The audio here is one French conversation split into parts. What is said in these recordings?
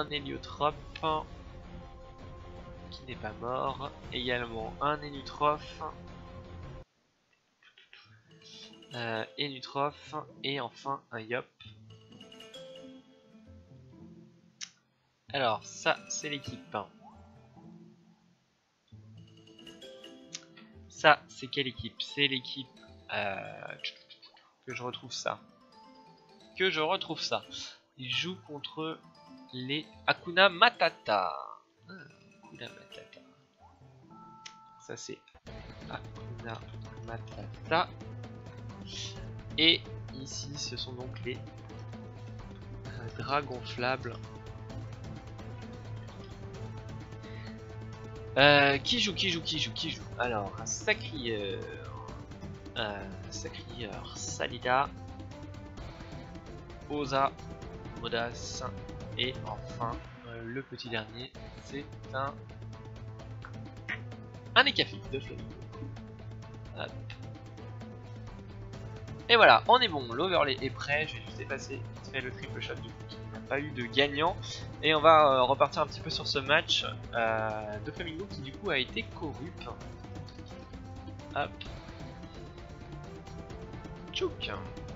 un héliotrope qui n'est pas mort. Également un héliotrophe. Héliotrophe. Et enfin un yop. Alors ça c'est l'équipe. Ça c'est quelle équipe? C'est l'équipe que je retrouve ça. Il joue contre les Hakuna Matata. Hakuna Matata. Ça c'est Hakuna Matata. Et ici ce sont donc les dragonflables. Qui joue? Alors, un sacrieur. Salida. Oza. Modas. Et enfin, le petit dernier, c'est un Écafi de Flamingo. Hop. Et voilà, on est bon, l'overlay est prêt, je vais juste effacer vite fait le triple shot du coup, il n'y a pas eu de gagnant. Et on va repartir un petit peu sur ce match de Flamingo qui du coup a été corrupt. Hop. Tchouk.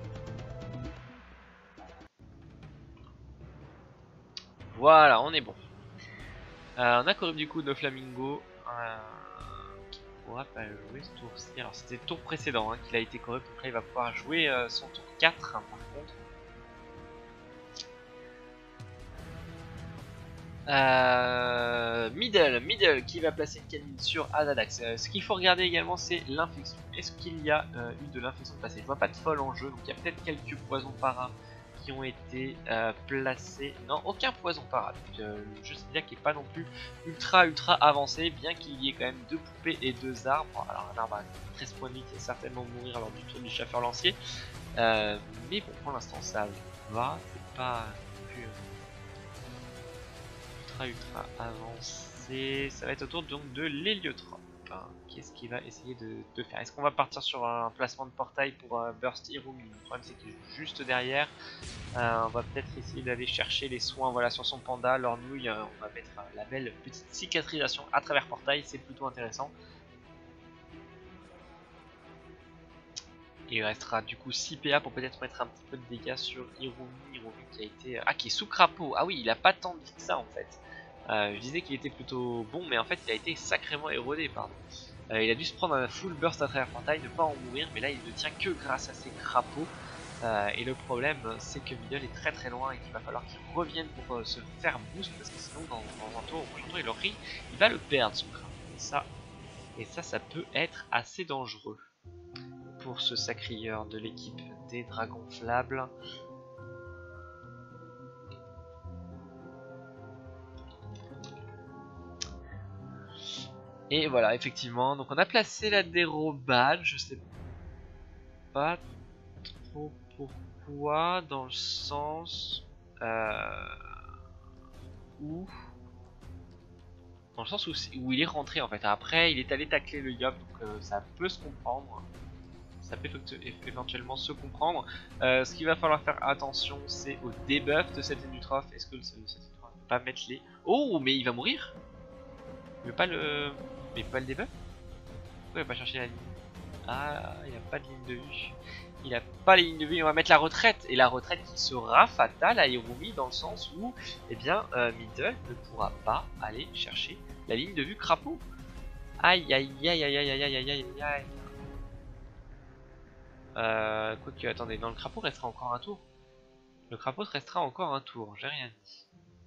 Voilà, on est bon. On a corrupt du coup de Flamingo. Qui pourra pas jouer ce tour-ci. Alors c'était le tour précédent qu'il a été corrupt, donc là il va pouvoir jouer son tour 4 par contre. Middle qui va placer une canine sur Azadax. Ce qu'il faut regarder également c'est l'infection. Est-ce qu'il y a eu de l'infection passée? Je vois pas de folle en jeu, donc il y a peut-être quelques poisons para qui ont été placés. Non, aucun poison para. Donc le jeu c'est qui est pas non plus ultra avancé, bien qu'il y ait quand même 2 poupées et 2 arbres. Alors un arbre à 13 points de vie qui va certainement mourir lors du tour du chasseur lancier. Mais bon, pour l'instant ça va, c'est pas plus ultra avancé. Ça va être autour donc de l'héliotrope. Qu'est-ce qu'il va essayer de faire? Est-ce qu'on va partir sur un placement de portail pour Burst Irumi? Le problème c'est qu'il joue juste derrière. On va peut-être essayer d'aller chercher les soins voilà, sur son panda, leur nouille. On va mettre la belle petite cicatrisation à travers portail, c'est plutôt intéressant. Et il restera du coup 6 PA pour peut-être mettre un petit peu de dégâts sur Irumi qui a été... qui est sous crapaud. Ah oui, il a pas tant de vie que ça en fait. Je disais qu'il était plutôt bon, mais en fait il a été sacrément érodé, pardon. Il a dû se prendre un full burst à travers portail, ne pas en mourir, mais là il ne tient que grâce à ses crapauds. Et le problème c'est que Middle est très loin et qu'il va falloir qu'il revienne pour se faire boost, parce que sinon dans un tour, au prochain tour il va le perdre son crapaud. Et ça peut être assez dangereux pour ce sacrieur de l'équipe des dragonflables. Et voilà, effectivement, donc on a placé la dérobade, je sais pas trop pourquoi, dans le sens où où il est rentré en fait. Après il est allé tacler le yop, donc ça peut se comprendre. Ça peut éventuellement se comprendre. Ce qu'il va falloir faire attention, c'est au debuff de cette Héliotrophe. Est-ce que cette Héliotrophe ne peut pas mettre les... Oh, mais il va mourir. Il veut pas le... Mais il peut pas le debuff. Pourquoi il va pas chercher la ligne? Ah, il n'a pas de ligne de vue. Il n'a pas les lignes de vue, on va mettre la retraite. Et la retraite qui sera fatale à Irumi dans le sens où, eh bien, Middle ne pourra pas aller chercher la ligne de vue crapaud. Aïe, aïe, aïe, aïe, aïe, aïe, aïe, aïe, aïe, aïe. Quoique, attendez, non, le crapaud restera encore un tour. Le crapaud restera encore un tour, j'ai rien dit.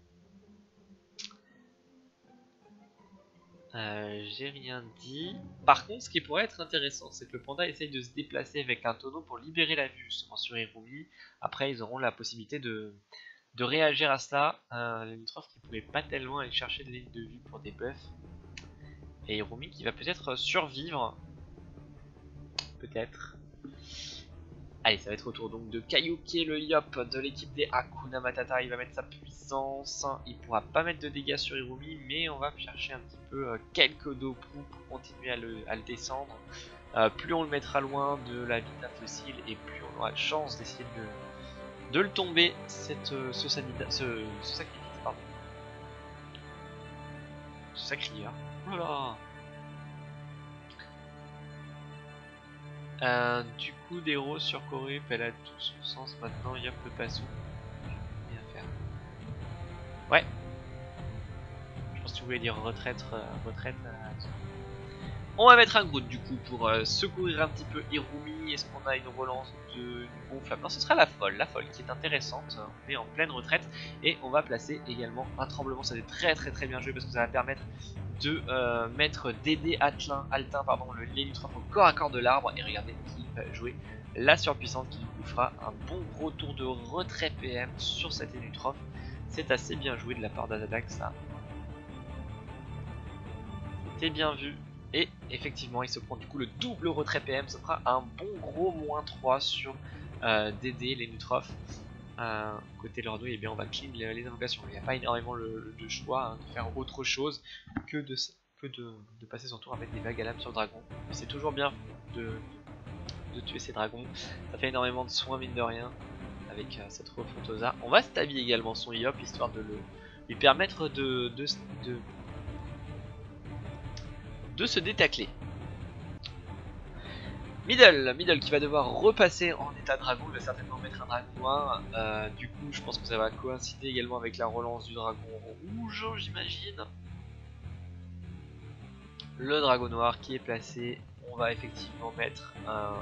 J'ai rien dit. Par contre, ce qui pourrait être intéressant, c'est que le panda essaye de se déplacer avec un tonneau pour libérer la vue justement sur Irumi. Après, ils auront la possibilité de réagir à cela. L'Héliotrophe qui pouvait pas tellement aller chercher de ligne de vue pour des buffs. Et Irumi qui va peut-être survivre. Peut-être. Allez, ça va être au tour donc de Kayuki, le Yop de l'équipe des Hakuna Matata. Il va mettre sa puissance. Il pourra pas mettre de dégâts sur Irumi, mais on va chercher un petit peu quelques Dopu pour continuer à le descendre. Plus on le mettra loin de la Vita fossile, et plus on aura de chance d'essayer de le tomber, ce sacrifice. Pardon. sacrieur. Oh là du coup, des roses sur Corée, elle a tout son sens maintenant. Yop, le passou. Rien faire. Ouais. Je pense que tu voulais dire retraite. On va mettre un Groot du coup pour secourir un petit peu Hirumi. Est-ce qu'on a une relance de gonflable? Non, ce sera la folle qui est intéressante. On est en pleine retraite et on va placer également un tremblement. Ça va être très bien joué parce que ça va permettre de mettre Dédé Altin, le Lénutrophe au corps à corps de l'arbre. Et regardez qui va jouer la surpuissante qui nous fera un bon gros tour de retrait PM sur cet Lénutrophe. C'est assez bien joué de la part d'Azadax ça. C'était bien vu. Et effectivement, il se prend du coup le double retrait PM. Ça fera un bon gros -3 sur DD, les Nutrophes. Côté Lordo, et bien on va clean les invocations. Il n'y a pas énormément de choix de faire autre chose que de passer son tour à mettre des vagues à l'âme sur le dragon. Mais c'est toujours bien de tuer ces dragons. Ça fait énormément de soins, mine de rien, avec cette refontosa. On va stabby également son Iop histoire de lui permettre de se détacler. Middle qui va devoir repasser en état dragon, il va certainement mettre un dragon noir. Du coup, je pense que ça va coïncider également avec la relance du dragon rouge, j'imagine. Le dragon noir qui est placé, on va effectivement mettre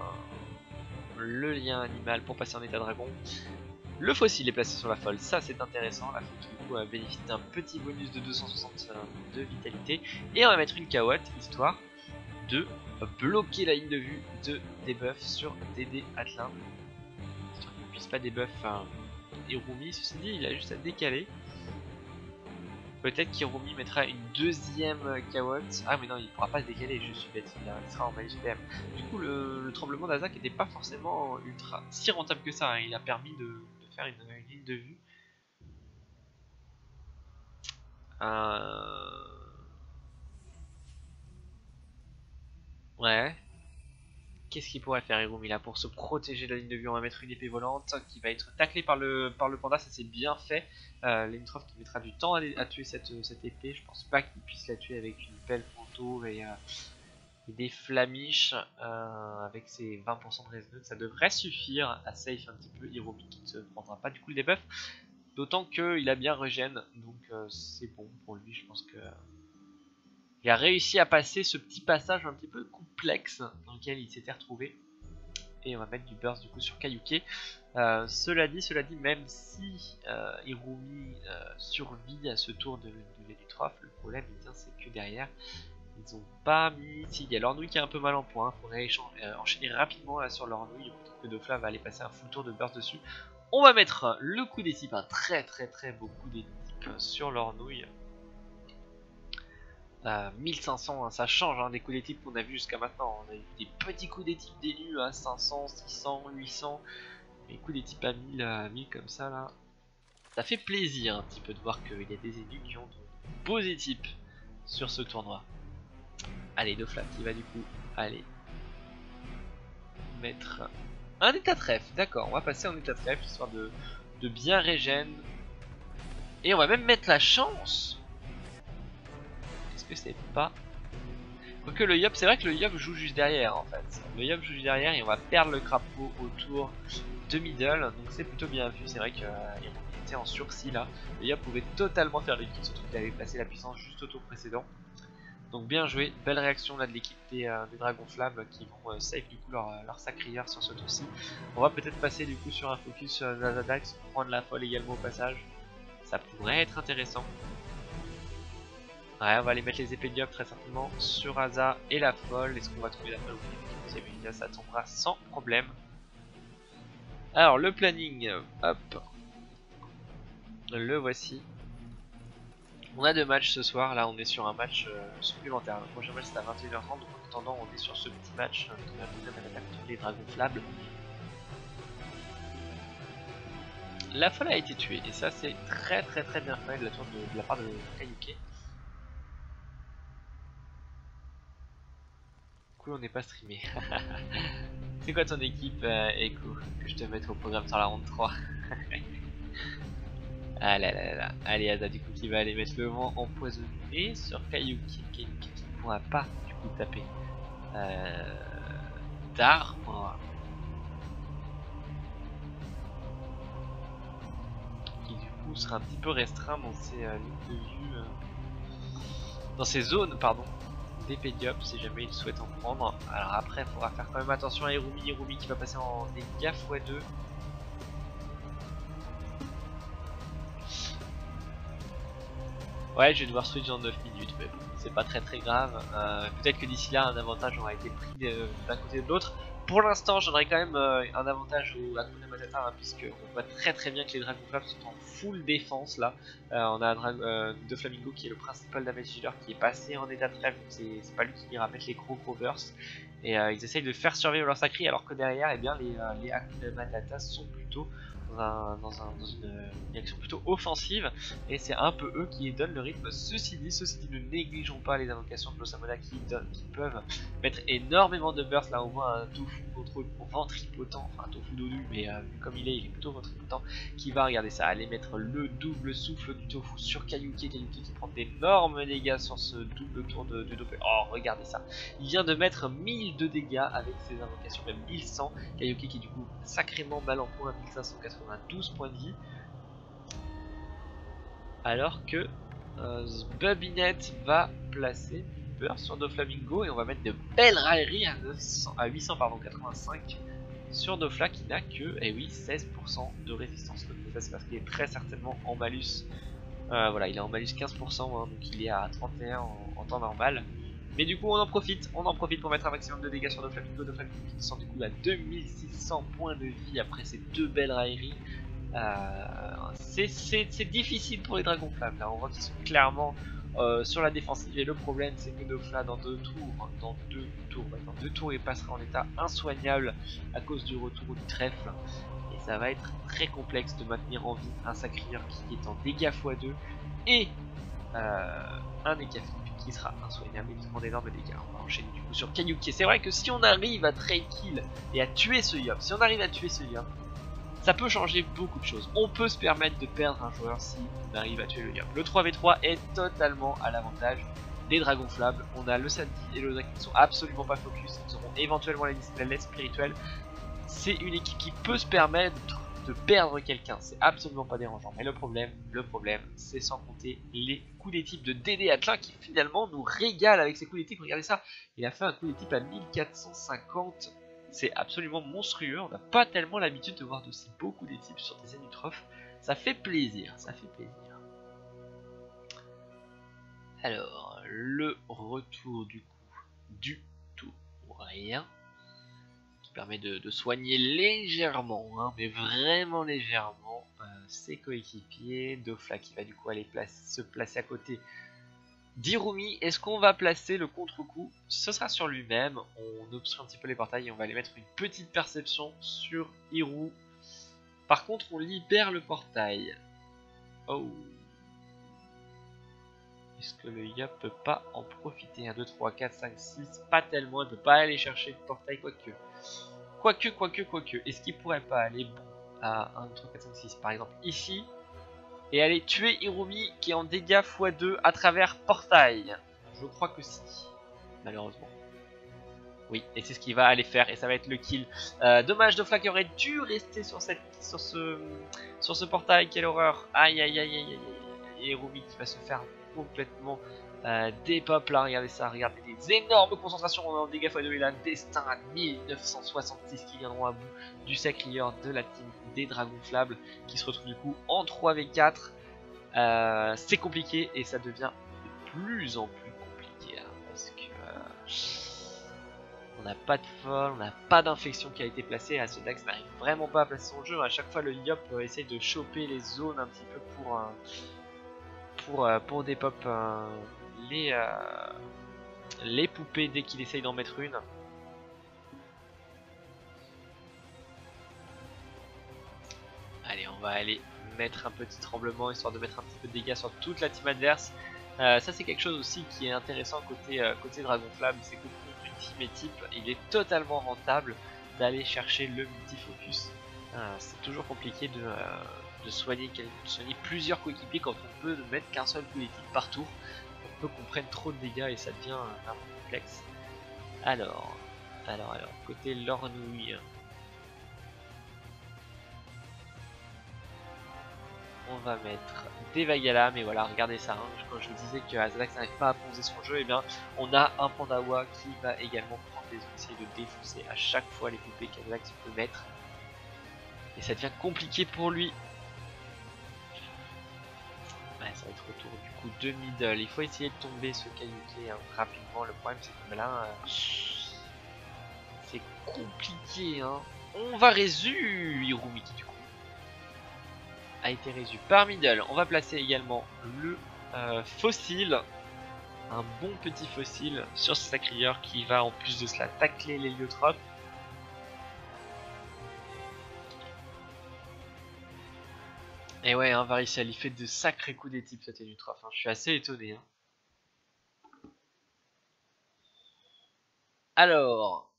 le lien animal pour passer en état dragon. Le fossile est placé sur la folle, ça c'est intéressant. La folle qui du coup bénéficie d'un petit bonus de 260 de vitalité. Et on va mettre une cahotte histoire de bloquer la ligne de vue de debuff sur Dédé Atlan. Histoire qu'il ne puisse pas debuff Hirumi. Ceci dit, il a juste à décaler. Peut-être qu'Hirumi mettra une deuxième cahotte. Ah mais non, il ne pourra pas se décaler, je suis bête, il sera en malus PM. Du coup, le tremblement d'Azak n'était pas forcément ultra si rentable que ça, hein. Il a permis de faire une ligne de vue. Ouais. Qu'est-ce qu'il pourrait faire Hirumi là pour se protéger de la ligne de vue? On va mettre une épée volante qui va être taclée par le panda, ça c'est bien fait. Lénutrophe qui mettra du temps à tuer cette épée. Je pense pas qu'il puisse la tuer avec une pelle fantôme et des flamiches avec ses 20% de résonance. Ça devrait suffire à safe un petit peu Hirumi qui ne se prendra pas du coup le debuff. D'autant qu'il a bien régène, donc c'est bon pour lui. Je pense que il a réussi à passer ce petit passage un petit peu complexe dans lequel il s'était retrouvé. Et on va mettre du burst du coup sur Kaiyuke. Cela dit, même si Hirumi survit à ce tour de Lénutrophe, le problème c'est que derrière ils n'ont pas mis. Si, il y a Lornouille qui est un peu mal en point. Il faudrait enchaîner rapidement là sur Lornouille. Peut-être que Dofla va aller passer un full tour de burst dessus. On va mettre le coup des types, un très beau coup des types sur Lornouille. 1500, hein, ça change hein, des coups des types qu'on a vu jusqu'à maintenant. On a eu des petits coups des types d'élus à 500, 600, 800. Les coups des types à 1000 comme ça là. Ça fait plaisir un petit peu de voir qu'il y a des élus qui ont de beaux types sur ce tournoi. Allez, Dofla qui va du coup aller mettre un état trèfle. D'accord, on va passer en état trèfle histoire de bien régène. Et on va même mettre la chance. Est-ce que c'est pas... Quoique le Yop, c'est vrai que le Yop joue juste derrière en fait. Le Yop joue juste derrière et on va perdre le crapaud autour de middle. Donc c'est plutôt bien vu, c'est vrai qu'il était en sursis là. Le Yop pouvait totalement faire le kill, surtout qu'il avait placé la puissance juste au tour précédent. Donc bien joué, belle réaction là de l'équipe des Dragons Flammes qui vont save du coup leur sacrière sur ce tour-ci. On va peut-être passer du coup sur un focus Azadax pour prendre la folle également au passage. Ça pourrait être intéressant. Ouais, on va aller mettre les épées Diop très certainement sur Aza et la folle. Est-ce qu'on va trouver la folle au milieu? Ça tombera sans problème. Alors le planning, hop, le voici. On a deux matchs ce soir, là on est sur un match supplémentaire. Le prochain match c'est à 21h30, donc en attendant on est sur ce petit match de la deuxième attaque contre les Dragons Flammes. La folle a été tuée et ça c'est très bien fait de la part de Kaiyuke. Cool, on n'est pas streamé. C'est quoi ton équipe Echo que je te mette au programme sur la ronde 3? Ah là là là. Allez, Ada du coup qui va aller mettre le vent empoisonné sur Kayuki. Kayuki qui ne pourra pas du coup taper d'arbre. Qui du coup sera un petit peu restreint dans ses lignes de vue. Dans ses zones, pardon. D'épée diop si jamais il souhaite en prendre. Alors après, il faudra faire quand même attention à Irumi. Irumi qui va passer en dégâts x2. Ouais, je vais devoir switch en 9 minutes, mais bon, c'est pas très grave. Peut-être que d'ici là, un avantage aura été pris d'un côté ou de l'autre. Pour l'instant, j'en aurai quand même un avantage au Hakuna Matata, hein, puisque on voit très bien que les Dragon Flames sont en full défense là. On a Doflamingo qui est le principal damage dealer qui est passé en état de trêve, donc c'est pas lui qui ira mettre les gros bursts. Et ils essayent de faire survivre leur sacré, alors que derrière, eh bien, les Hakuna Matata sont plutôt dans une direction plutôt offensive, et c'est un peu eux qui donnent le rythme. Ceci dit, ne négligeons pas les invocations de l'Osamona qui peuvent mettre énormément de burst. Là on voit un tofu ventripotent, enfin un tofu dodu, mais vu comme il est plutôt ventripotent, qui va, regarder ça, aller mettre le double souffle du tofu sur Kayuki qui prend d'énormes dégâts sur ce double tour de doppel. Oh, regardez ça, il vient de mettre 1000 de dégâts avec ses invocations, même 1100. Kayuki qui est du coup sacrément mal en point à 1592 points de vie, alors que Bubinette va placer Burst sur Doflamingo, et on va mettre de belles railleries à 885 sur Dofla qui n'a que, eh oui, 16% de résistance. Donc ça c'est parce qu'il est très certainement en malus. Voilà, il est en malus 15%, hein, donc il est à 31 en temps normal. Mais du coup on en profite pour mettre un maximum de dégâts sur Doflamingo qui descend du coup à 2600 points de vie après ces deux belles railleries. C'est difficile pour les Dragons Flammes, là on voit qu'ils sont clairement sur la défensive, et le problème c'est que Dofla dans deux tours il passera en état insoignable à cause du retour du trèfle, et ça va être très complexe de maintenir en vie un sacrieur qui est en dégâts x2 et un Ekaflip qui sera insoignable et qui prend d'énormes dégâts. On va enchaîner du coup sur Kayuki. C'est vrai que si on arrive à trade kill et à tuer ce Yop, ça peut changer beaucoup de choses. On peut se permettre de perdre un joueur si on arrive à tuer le Yop. Le 3v3 est totalement à l'avantage des Dragons Flammes. On a le Sandy et le Ozaki qui ne sont absolument pas focus. Ils auront éventuellement la lettre spirituelle. C'est une équipe qui peut se permettre de perdre quelqu'un. C'est absolument pas dérangeant. Mais le problème, c'est sans compter les coups des types de DD Atlan qui finalement nous régale avec ses coups des types. Regardez ça. Il a fait un coup des types à 1450. C'est absolument monstrueux, on n'a pas tellement l'habitude de voir d'aussi beaux coups des types sur des Zenutrophes. Ça fait plaisir, Alors, le retour du coup du tout rien, qui permet de soigner légèrement, hein, mais vraiment légèrement, ses coéquipiers. Dofla qui va du coup aller se placer à côté d'Irumi. Est-ce qu'on va placer le contre-coup? Ce sera sur lui-même. On obstrue un petit peu les portails et on va aller mettre une petite perception sur Iru. Par contre, on libère le portail. Oh. Est-ce que le Yop peut pas en profiter? 1, 2, 3, 4, 5, 6. Pas tellement. Il peut pas aller chercher le portail, quoique. Est-ce qu'il pourrait pas aller à 1, 2, 3, 4, 5, 6 par exemple ici, et aller tuer Irumi qui est en dégâts x2 à travers portail? Je crois que si, malheureusement. Oui, et c'est ce qu'il va aller faire, et ça va être le kill. Dommage, Dofla qui aurait dû rester sur ce portail, quelle horreur. Aïe. Et Irumi qui va se faire complètement dépop là, regardez ça, regardez des énormes concentrations en dégâts x2, et là, destin à 1966 qui viendront à bout du sacrieur de la team des Dragons Flammes, qui se retrouve du coup en 3v4. C'est compliqué, et ça devient de plus en plus compliqué hein, parce que on n'a pas de folle, on n'a pas d'infection qui a été placée. Là, ce Dax n'arrive vraiment pas à placer son jeu. À chaque fois, le Yop essaye de choper les zones un petit peu pour dépop les poupées dès qu'il essaye d'en mettre une. Allez, on va aller mettre un petit tremblement histoire de mettre un petit peu de dégâts sur toute la team adverse. Ça c'est quelque chose aussi qui est intéressant côté Dragon Flamme, c'est que contre une team et type, il est totalement rentable d'aller chercher le multifocus. C'est toujours compliqué soigner plusieurs coéquipiers quand on peut ne mettre qu'un seul collectif par tour. On peut qu'on prenne trop de dégâts et ça devient un peu complexe. Alors, côté l'ornouille. On va mettre des vagues à l'âme, et voilà, regardez ça, hein. Quand je vous disais que Azalax n'arrive pas à poser son jeu, et bien on a un Pandawa qui va également prendre les outils et de défoncer à chaque fois les poupées qu'Azalax peut mettre. Et ça devient compliqué pour lui. Ouais, ça va être autour du coup de middle. Il faut essayer de tomber ce Kaiyuki rapidement. Le problème c'est que là, c'est compliqué, hein. On va résu Hirumiki du coup. A été résu par middle. On va placer également le fossile, un bon petit fossile sur ce sacrieur qui va en plus de cela tacler l'héliotrope. Et ouais, hein, Varicial, il fait de sacrés coups des types cet héliotrope, hein. Je suis assez étonné, hein. Alors,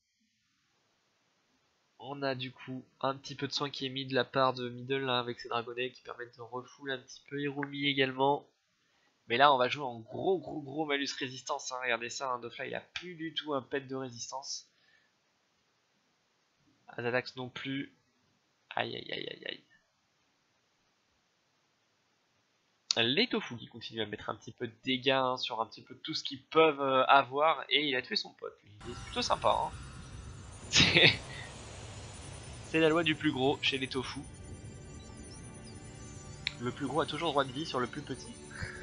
on a du coup un petit peu de soin qui est mis de la part de middle là, avec ses dragonnets qui permettent de refouler un petit peu Hirumi également. Mais là on va jouer en gros malus résistance, hein. Regardez ça, hein, Dofla il a plus du tout un pet de résistance. Azalax non plus. Aïe. Les Tofu qui continuent à mettre un petit peu de dégâts, hein, sur un petit peu tout ce qu'ils peuvent avoir. Et il a tué son pote, lui. Il est plutôt sympa, hein. C'est la loi du plus gros chez les Tofu. Le plus gros a toujours droit de vie sur le plus petit.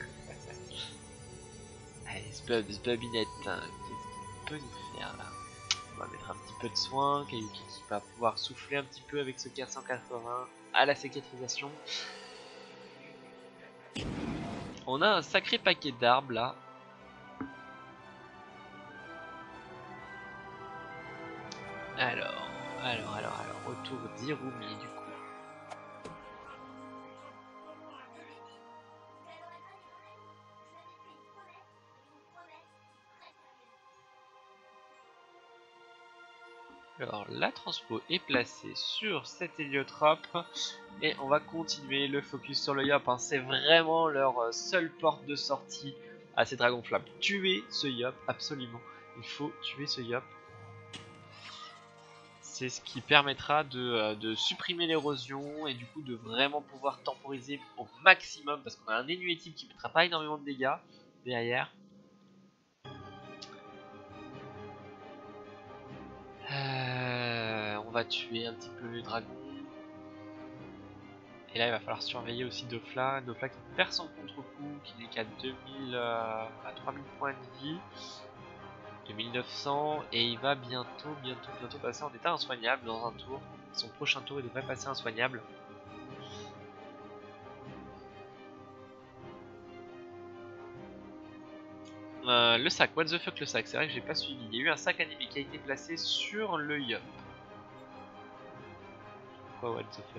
Allez, ce Bubinette, hein, qu'est-ce qu'il peut nous faire là? On va mettre un petit peu de soin. Kaiyuki qui va pouvoir souffler un petit peu avec ce 480 à la cicatrisation. On a un sacré paquet d'arbres là. Alors, retour d'Hirumi du coup. Alors la transpo est placée sur cet héliotrope et on va continuer le focus sur le Yop, hein. C'est vraiment leur seule porte de sortie à ces dragons flammes. Tuer ce Yop, absolument. Il faut tuer ce Yop. C'est ce qui permettra de supprimer l'érosion et du coup de vraiment pouvoir temporiser au maximum parce qu'on a un ennemi type qui ne mettra pas énormément de dégâts derrière. On va tuer un petit peu le dragon. Et là il va falloir surveiller aussi Dofla. Dofla qui perd son contre-coup, qui n'est qu'à 2000 à 3000 points de vie. 2900 et il va bientôt passer en état insoignable dans un tour. Son prochain tour il devrait passer insoignable. Le sac, what the fuck le sac, c'est vrai que j'ai pas suivi. Il y a eu un sac animé qui a été placé sur le Yop. Quoi what the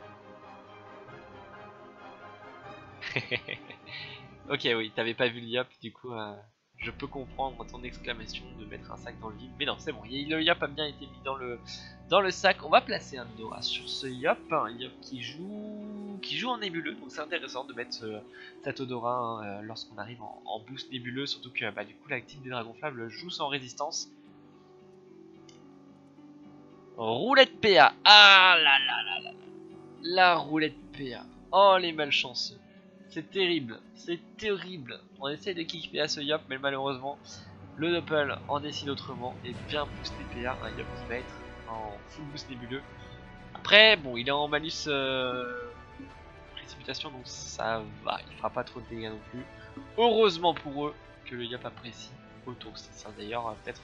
fuck? Ok oui, t'avais pas vu le Yop, du coup je peux comprendre ton exclamation de mettre un sac dans le vide. Mais non, c'est bon, le Yop a bien été mis dans le sac. On va placer un Odora sur ce Yop, un Yop qui joue en nébuleux. Donc c'est intéressant de mettre cet Odora, hein, lorsqu'on arrive en boost nébuleux. Surtout que du coup l'active des dragons flammes joue sans résistance. Roulette PA. Ah là là. La roulette PA. Oh les malchanceux. C'est terrible, On essaie de kick PA ce Yop, mais malheureusement, le Doppel en décide autrement et bien booster PA. Un Yop qui va être en full boost nébuleux. Après, bon, il est en malus précipitation, donc ça va. Il fera pas trop de dégâts non plus. Heureusement pour eux que le Yop apprécie auto. C'est ça d'ailleurs, peut-être.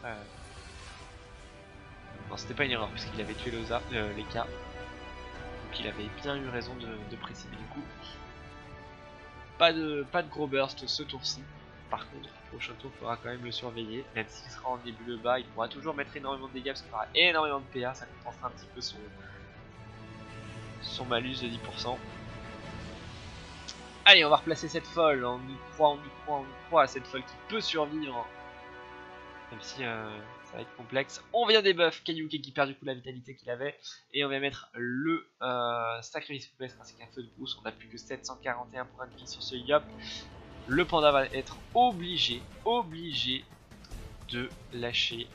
Non, c'était pas une erreur, puisqu'il avait tué les cas. Donc il avait bien eu raison de précipiter du coup. Pas de gros burst ce tour-ci. Par contre, le prochain tour, il faudra quand même le surveiller. Même s'il sera en nébuleux bas, il pourra toujours mettre énormément de dégâts parce qu'il fera énormément de PA. Ça compensera un petit peu son malus de 10%. Allez, on va replacer cette folle. On y croit à cette folle qui peut survivre. Même si ça va être complexe. On vient débuff Kaioke qui perd du coup la vitalité qu'il avait. Et on va mettre le sacrifice souplesse ainsi qu'un feu de brousse. On n'a plus que 741 points de vie sur ce Yop. Le panda va être obligé de lâcher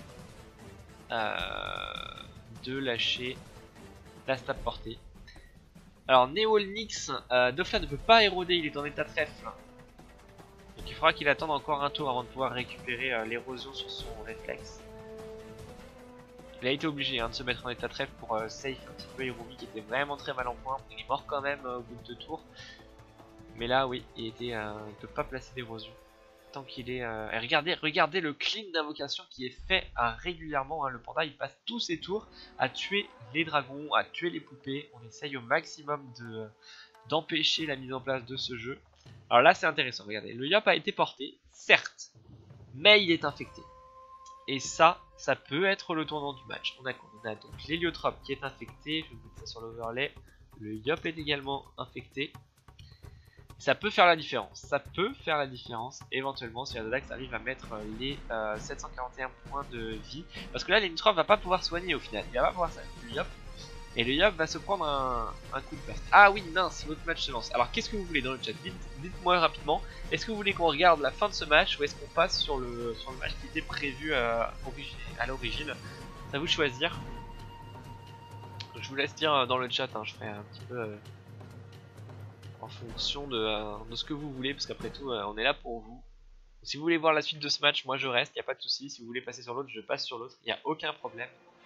la stab portée. Alors Neolnix, Dofla ne peut pas éroder, il est en état trèfle. Donc il faudra qu'il attende encore un tour avant de pouvoir récupérer l'érosion sur son réflexe. Il a été obligé de se mettre en état trèfle pour safe un petit peu Hirumi qui était vraiment très mal en point. Il est mort quand même au bout de 2 tours. Mais là oui, il ne peut pas placer d'érosion. Tant qu'il est... Et regardez le clean d'invocation qui est fait régulièrement. Le panda il passe tous ses tours à tuer les dragons, à tuer les poupées. On essaye au maximum d'empêcher la mise en place de ce jeu. Alors là c'est intéressant, regardez, le Yop a été porté, certes, mais il est infecté. Et ça peut être le tournant du match. On a donc l'héliotrope qui est infecté, je vais vous mettre ça sur l'overlay. Le Yop est également infecté. Ça peut faire la différence, éventuellement si Azadax arrive à mettre les 741 points de vie. Parce que là l'héliotrope va pas pouvoir soigner au final, il va pas pouvoir soigner le Yop. Et le Yop va se prendre un coup de burst. Ah oui, mince, votre match se lance. Alors qu'est-ce que vous voulez dans le chat? Dites-moi rapidement. Est-ce que vous voulez qu'on regarde la fin de ce match ou est-ce qu'on passe sur le match qui était prévu à l'origine? C'est à vous de choisir. Je vous laisse dire dans le chat, je ferai un petit peu en fonction de ce que vous voulez. Parce qu'après tout, on est là pour vous. Si vous voulez voir la suite de ce match, moi je reste, il n'y a pas de souci. Si vous voulez passer sur l'autre, je passe sur l'autre. Il n'y a aucun problème.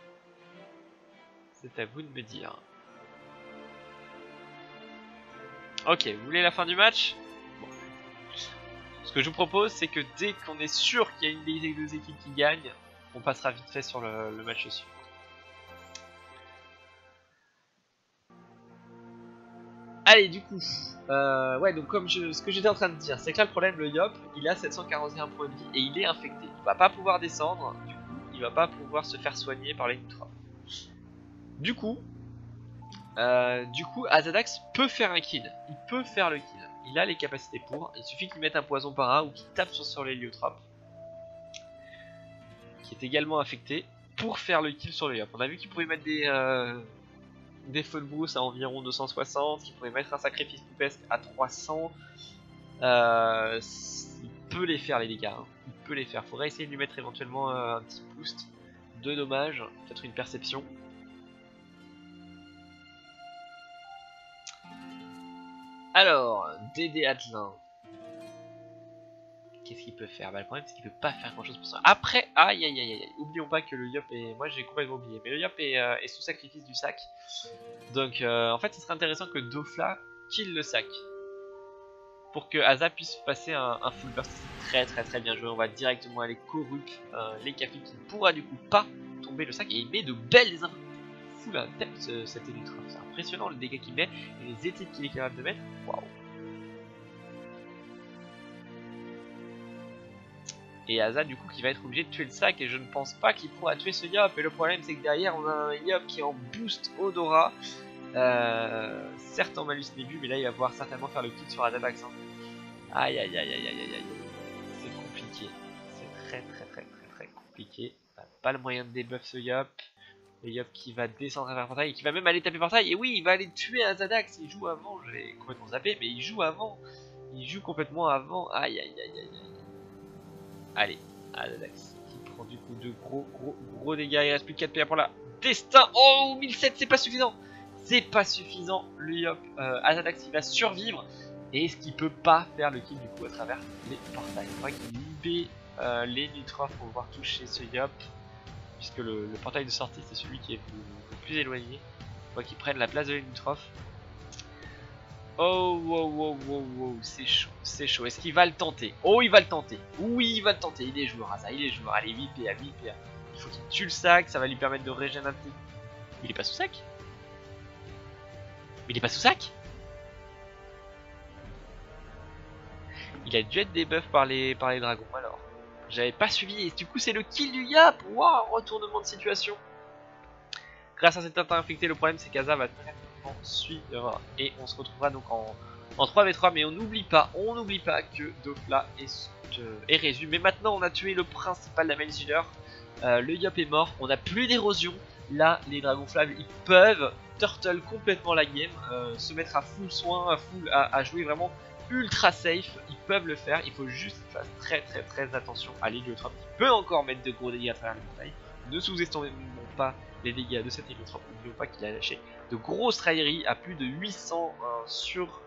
C'est à vous de me dire. Ok, vous voulez la fin du match? Bon. Ce que je vous propose, c'est que dès qu'on est sûr qu'il y a une des deux équipes qui gagne, on passera vite fait sur le match suivant. Allez, du coup, ouais, donc comme ce que j'étais en train de dire, c'est que là le problème, le Yop, il a 741 points de vie et il est infecté. Il va pas pouvoir descendre, du coup, il va pas pouvoir se faire soigner par les Nutra. Du coup, Azadax peut faire un kill. Il peut faire le kill. Il a les capacités pour. Il suffit qu'il mette un poison para ou qu'il tape sur l'héliotrope, qui est également infecté, pour faire le kill sur le Yop. On a vu qu'il pouvait mettre des feux de brousse à environ 260, qu'il pouvait mettre un sacrifice poupesque à 300. Il peut les faire les dégâts. Il peut les faire. Faudrait essayer de lui mettre éventuellement un petit boost de dommages, peut-être une perception. Alors, Dédé Atlin. Qu'est-ce qu'il peut faire? Le problème c'est qu'il peut pas faire grand chose pour ça. Après, aïe. Oublions pas que le Yop est... Moi j'ai complètement oublié. Mais le Yop est sous sacrifice du sac. Donc en fait ce serait intéressant que Dofla kill le sac. Pour que Aza puisse passer un full burst. C'est très bien joué. On va directement aller corrupt les cafés qui ne pourra du coup pas tomber le sac. Et il met de belles infos. Fou la tête cet Elytra. C'est impressionnant le dégât qu'il met et les études qu'il est capable de mettre. Waouh. Et Aza du coup qui va être obligé de tuer le sac et je ne pense pas qu'il pourra tuer ce Yop. Et le problème c'est que derrière on a un Yop qui est en boost Odora. Certes en malus début mais là il va pouvoir certainement faire le kill sur Azadax. Aïe. C'est compliqué. C'est très compliqué. On n'a pas le moyen de debuff ce Yop. Le Yop qui va descendre vers Portail et qui va même aller taper Portail. Et oui, il va aller tuer Azadax. Il joue avant. Je l'ai complètement zappé, mais il joue avant. Il joue complètement avant. Aïe. Allez, Azadax qui prend du coup de gros dégâts. Il reste plus que 4 PA pour la destin. Oh, 1007, c'est pas suffisant. C'est pas suffisant. Le Yop, Azadax il va survivre. Et est-ce qu'il peut pas faire le kill du coup à travers les portails? Il faudrait qu'il libère les Nitrophes pour pouvoir toucher ce Yop. Puisque le portail de sortie c'est celui qui est le plus éloigné. Il faut qu'il prenne la place de l'Enutroph. Oh, wow, c'est chaud. Est-ce qu'il va le tenter? Oh, il va le tenter. Oui, il va le tenter. Il est joueur, Aza, il est joueur. Allez, 8 PA. Il faut qu'il tue le sac, ça va lui permettre de régénérer un petit. Il est pas sous sac? Il a dû être debuff par les dragons alors. J'avais pas suivi et du coup c'est le kill du Yop. Waouh, retournement de situation. Grâce à cet attaque infecté, le problème c'est qu'Aza va très rapidement suivre et on se retrouvera donc en 3v3. Mais on n'oublie pas que Dofla est résu. Mais maintenant on a tué le principal damage dealer. Le Yop est mort, on n'a plus d'érosion. Là, les dragonflammes, ils peuvent turtle complètement la game, se mettre à full soin, à jouer vraiment ultra safe. Ils peuvent le faire, il faut juste qu'ils fassent très attention à l'héliotrope qui peut encore mettre de gros dégâts à travers la montagne. Ne sous-estimons pas les dégâts de cette héliotrope, n'oublions pas qu'il a lâché de grosses railleries à plus de 800 sur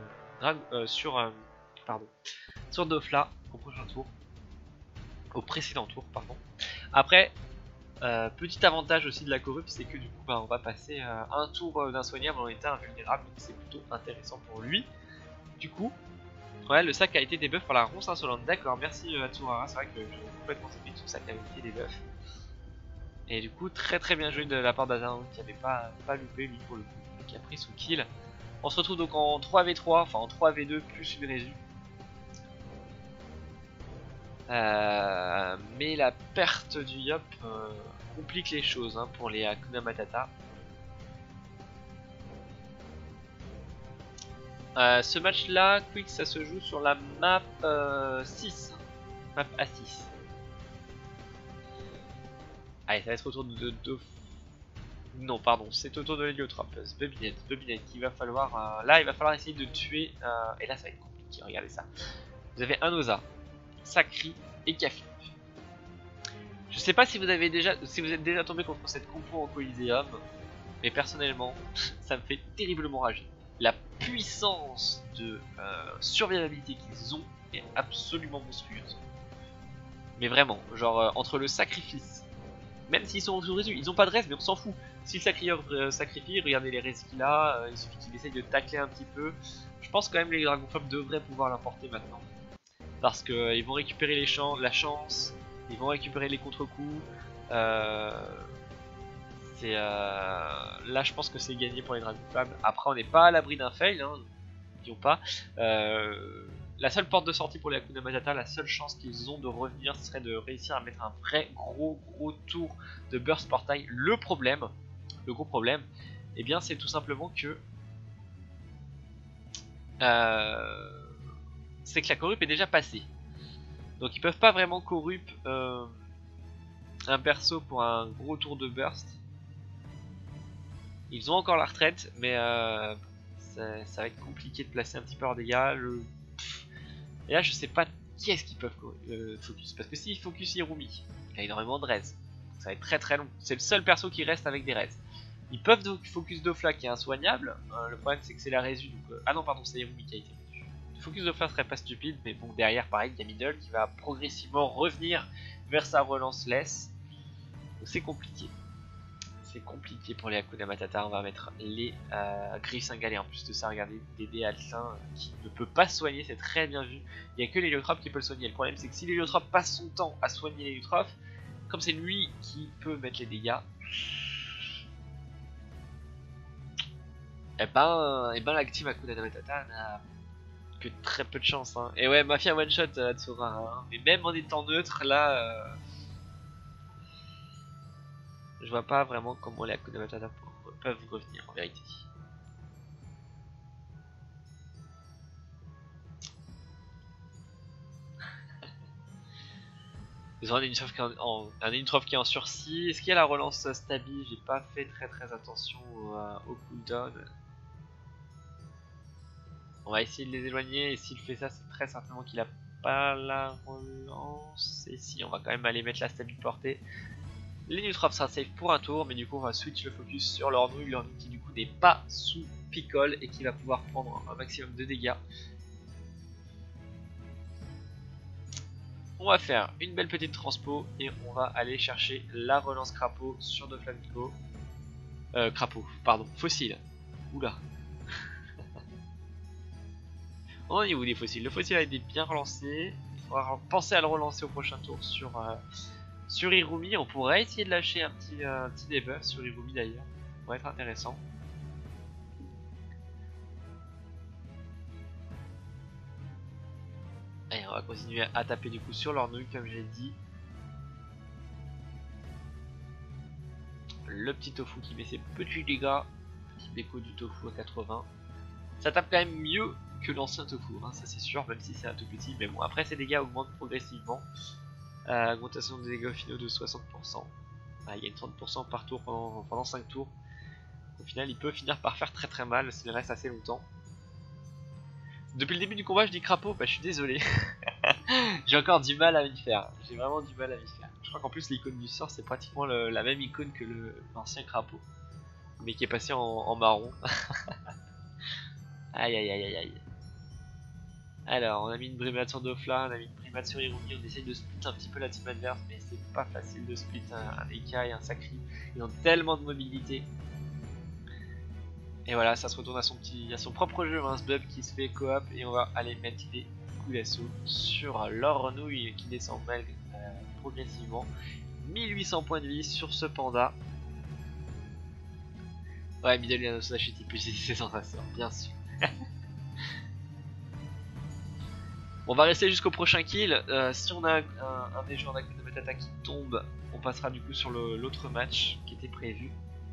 Dofla au prochain tour, au précédent tour pardon. Après, petit avantage aussi de la corrupt, c'est que du coup on va passer un tour d'insoignable en état invulnérable, donc c'est plutôt intéressant pour lui. Du coup, ouais, le sac a été débuff par la ronce insolente. D'accord, merci Atsurara, c'est vrai que j'ai complètement zappé que son sac avait été débuff. Et du coup, très bien joué de la part d'Azan qui avait pas loupé lui pour le coup, et qui a pris son kill. On se retrouve donc en 3v3, enfin en 3v2 plus une résu. Mais la perte du Yop complique les choses hein, pour les Hakuna Matata. Ce match là, Quick, ça se joue sur la map 6. Map A6. Allez, ça va être au tour de non, pardon, c'est au tour de l'héliotrope. Zbubinette qu'il va falloir. Là, il va falloir essayer de tuer. Et là, ça va être compliqué, regardez ça. Vous avez un Oza, Sakri et Kafi. Je sais pas si vous êtes déjà tombé contre cette compo en Coliseum, mais personnellement, ça me fait terriblement rager. La puissance de survivabilité qu'ils ont est absolument monstrueuse. Mais vraiment, genre entre le sacrifice, même s'ils sont sous-résus, ils ont pas de res, mais on s'en fout. Si le sacrieur sacrifie, regardez les res qu'il a, il suffit qu'il essaye de tacler un petit peu. Je pense quand même que les dragonflopes devraient pouvoir l'emporter maintenant. Parce qu'ils vont récupérer la chance, ils vont récupérer les contre-coups. Là je pense que c'est gagné pour les dragonflopes. Après on n'est pas à l'abri d'un fail, hein, n'oublions pas. La seule porte de sortie pour les Hakuna Matata, la seule chance qu'ils ont de revenir serait de réussir à mettre un vrai gros tour de burst portail. Le gros problème, eh bien c'est tout simplement que c'est que la corrup est déjà passée. Donc ils peuvent pas vraiment corrup un perso pour un gros tour de burst. Ils ont encore la retraite, mais ça va être compliqué de placer un petit peu leurs dégâts. Et là je sais pas qui est-ce qu'ils peuvent focus. Parce que s'ils focus Hirumi, il a énormément de res. Ça va être très long. C'est le seul perso qui reste avec des res. Ils peuvent donc focus Dofla qui est insoignable. Le problème c'est que c'est la résu. Donc, ah non pardon, c'est Hirumi qui a été résu. Focus Dofla serait pas stupide, mais bon derrière pareil il y a Middle qui va progressivement revenir vers sa relance less. Donc c'est compliqué. C'est compliqué pour les Hakuna Matata. On va mettre les grilles cingalées. En plus de ça, regardez, Dédé Alcin qui ne peut pas soigner, c'est très bien vu. Il n'y a que l'héliotrope qui peut le soigner. Le problème c'est que si l'héliotrope passe son temps à soigner l'héliotrope, comme c'est lui qui peut mettre les dégâts, et ben la team Hakuna Matata n'a que très peu de chance. Hein. Et ouais, Mafia one shot Tsura. Hein. Mais même en étant neutre, là. Je vois pas vraiment comment les Hakuna Matata peuvent revenir en vérité. Ils ont un Unitrof qui est en sursis. Est-ce qu'il y a la relance Stabi? J'ai pas fait très attention au cooldown. On va essayer de les éloigner et s'il fait ça, c'est très certainement qu'il a pas la relance. Et si, on va quand même aller mettre la Stabi portée. Les Nutrof sera safe pour un tour, mais du coup on va switch le focus sur l'Ornouille qui du coup n'est pas sous picole et qui va pouvoir prendre un maximum de dégâts. On va faire une belle petite transpo et on va aller chercher la relance crapaud sur de Flamico. Crapaud, pardon, fossile. Oula. On en est où les fossiles? Le fossile a été bien relancé. Il faudra penser à le relancer au prochain tour sur Hirumi. On pourrait essayer de lâcher un petit debuff sur Hirumi d'ailleurs. Ça pourrait être intéressant. Allez, on va continuer à taper du coup sur leur nouille comme j'ai dit. Le petit tofu qui met ses petits dégâts. Petit déco du tofu à 80. Ça tape quand même mieux que l'ancien tofu, hein, ça c'est sûr, même si c'est un tout petit. Mais bon, après ces dégâts augmentent progressivement. Augmentation des dégâts finaux de 60%. Ah, il y a une 30% par tour pendant 5 tours. Au final, il peut finir par faire très très mal s'il reste assez longtemps. Depuis le début du combat, je dis crapaud, bah je suis désolé. J'ai encore du mal à m'y faire. J'ai vraiment du mal à m'y faire. Je crois qu'en plus l'icône du sort c'est pratiquement la même icône que l'ancien crapaud, mais qui est passé en marron. Aïe aïe aïe aïe aïe. Alors on a mis une brimade sur Dofla, on a mis une brimade sur Irumi, on essaye de split un petit peu la team adverse, mais c'est pas facile de split un Eka et un Sakri. Ils ont tellement de mobilité. Et voilà, ça se retourne à son propre jeu, hein, ce Bub qui se fait coop, et on va aller mettre des coups d'assaut sur leur renouille qui descend mal progressivement. 1800 points de vie sur ce panda. Ouais, middle lane slash il peut utiliser ses sensations, bien sûr. On va rester jusqu'au prochain kill. Si on a un des joueurs d'Akuna Matata qui tombe, on passera du coup sur l'autre match qui était prévu.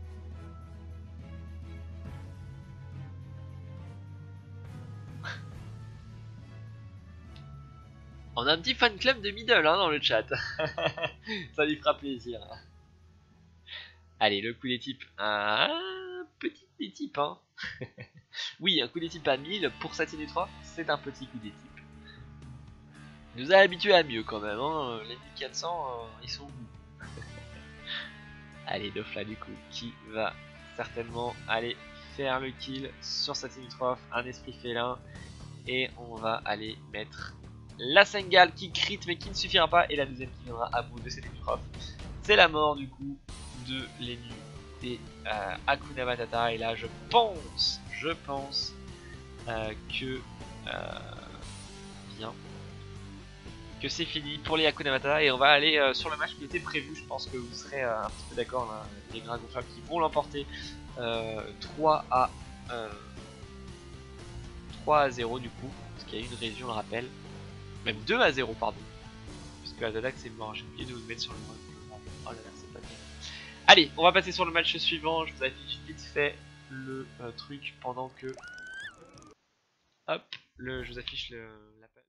On a un petit fan club de middle hein, dans le chat. Ça lui fera plaisir. Allez, le coup des types. Un petit des types. Hein. Oui, un coup des types à 1000 pour Satine 3, c'est un petit coup des types. Il nous a habitués à mieux quand même. Hein. Les 1400, ils sont où? Allez, Dofla du coup, qui va certainement aller faire le kill sur Satine 3, un esprit félin. Et on va aller mettre la Sengal qui crit mais qui ne suffira pas, et la deuxième qui viendra à bout de cette épreuve. C'est la mort du coup de l'ennemi des Hakuna Matata, et là je pense que bien que c'est fini pour les Hakuna Matata, et on va aller sur le match qui était prévu. Je pense que vous serez un petit peu d'accord là, les Grains Gonflables qui vont l'emporter 3 à 0 du coup, parce qu'il y a une région, on le rappelle. Même 2 à 0, pardon. Puisque Azadak c'est mort, j'ai oublié de vous mettre sur le mode. Oh là là, c'est pas bien. Allez, on va passer sur le match suivant. Je vous affiche vite fait le truc pendant que. Hop, je vous affiche la page.